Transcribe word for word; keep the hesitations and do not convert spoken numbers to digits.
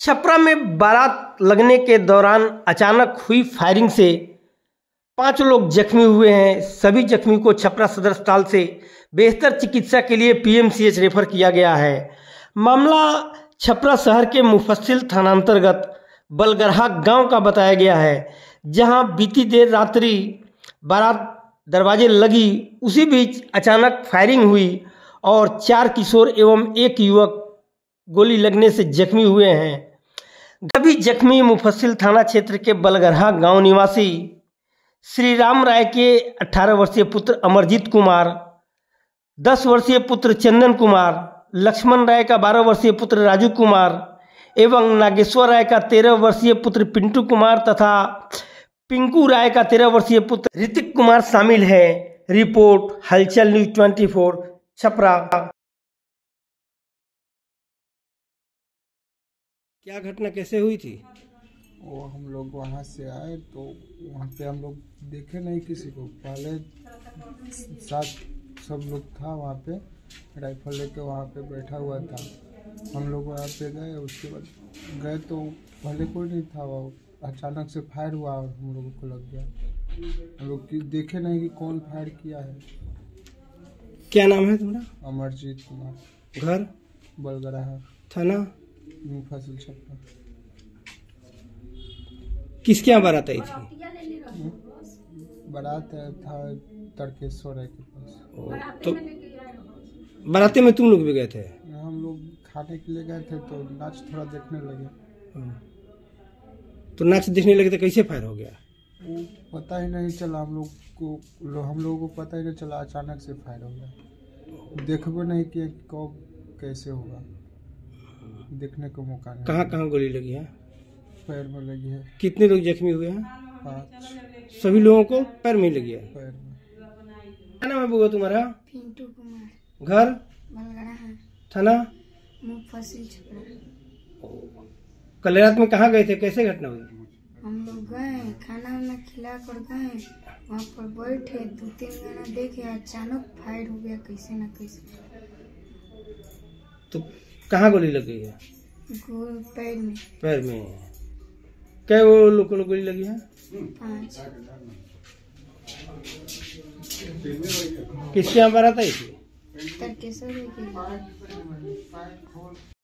छपरा में बारात लगने के दौरान अचानक हुई फायरिंग से पांच लोग जख्मी हुए हैं। सभी जख्मी को छपरा सदर अस्पताल से बेहतर चिकित्सा के लिए पीएमसीएच रेफर किया गया है। मामला छपरा शहर के मुफस्सिल थानांतर्गत बलगरहा गांव का बताया गया है, जहां बीती देर रात्रि बारात दरवाजे लगी, उसी बीच अचानक फायरिंग हुई और चार किशोर एवं एक युवक गोली लगने से जख्मी हुए हैं। सभी जख्मी मुफस्सिल थाना क्षेत्र के बलगरहा गांव निवासी श्री राम राय के अठारह वर्षीय पुत्र अमरजीत कुमार, दस वर्षीय पुत्र चंदन कुमार, लक्ष्मण राय का बारह वर्षीय पुत्र राजू कुमार एवं नागेश्वर राय का तेरह वर्षीय पुत्र पिंटू कुमार तथा पिंकू राय का तेरह वर्षीय पुत्र ऋतिक कुमार शामिल है। रिपोर्ट हलचल न्यूज चौबीस छपरा। क्या घटना कैसे हुई थी? वो हम लोग वहाँ से आए तो वहाँ पे हम लोग देखे नहीं किसी को। पहले साथ सब लोग था वहाँ पे, राइफल लेके वहाँ पे बैठा हुआ था। हम लोग वहाँ पे गए, उसके बाद गए तो पहले कोई नहीं था। वो अचानक से फायर हुआ और हम लोगों को लग गया। हम लोग देखे नहीं कि कौन फायर किया है। क्या नाम है तुम्हारा? अमरजीत कुमार। घर? बलगरहा। थाना? मुफस्सिल छपरा। किसके यहाँ बारात आई थी? बारात था तड़केश्वर राय के पास। तो बाराते में तुम लोग भी गए थे? हम लोग खाने के लिए गए थे तो नाच थोड़ा देखने लगे। तो नाच देखने लगे तो कैसे फायर हो गया? वो पता ही नहीं चला हम लोग को लो, हम लोगों को पता ही नहीं चला, अचानक से फायर हो गया। देखबो नहीं किया कि कब कैसे होगा, देखने को मौका नहीं। कहाँ कहाँ गोली लगी है? पैर में लगी है। कितने लोग जख्मी हुए हैं? पाँच। सभी लोगों को पैर में लगी है? पैर में। क्या नाम है बुआ तुम्हारा? पिंटू कुमार। घर? बलगरहा। थाना? मुफस्सिल छपरा। कल रात में कहाँ गए थे, कैसे घटना हुई? हम लोग गए, खाना वाना खिला कर गए, वहाँ पर बैठे, दो तीन गाना देखे, अचानक फायर हो गया कैसे न कैसे। तो कहाँ गोली लग गई है? गोल पैर में। पैर में। क्या वो लोग को गोली लगी है? पाँच। किसके यहाँ बारात आई थी? तड़केश्वर के।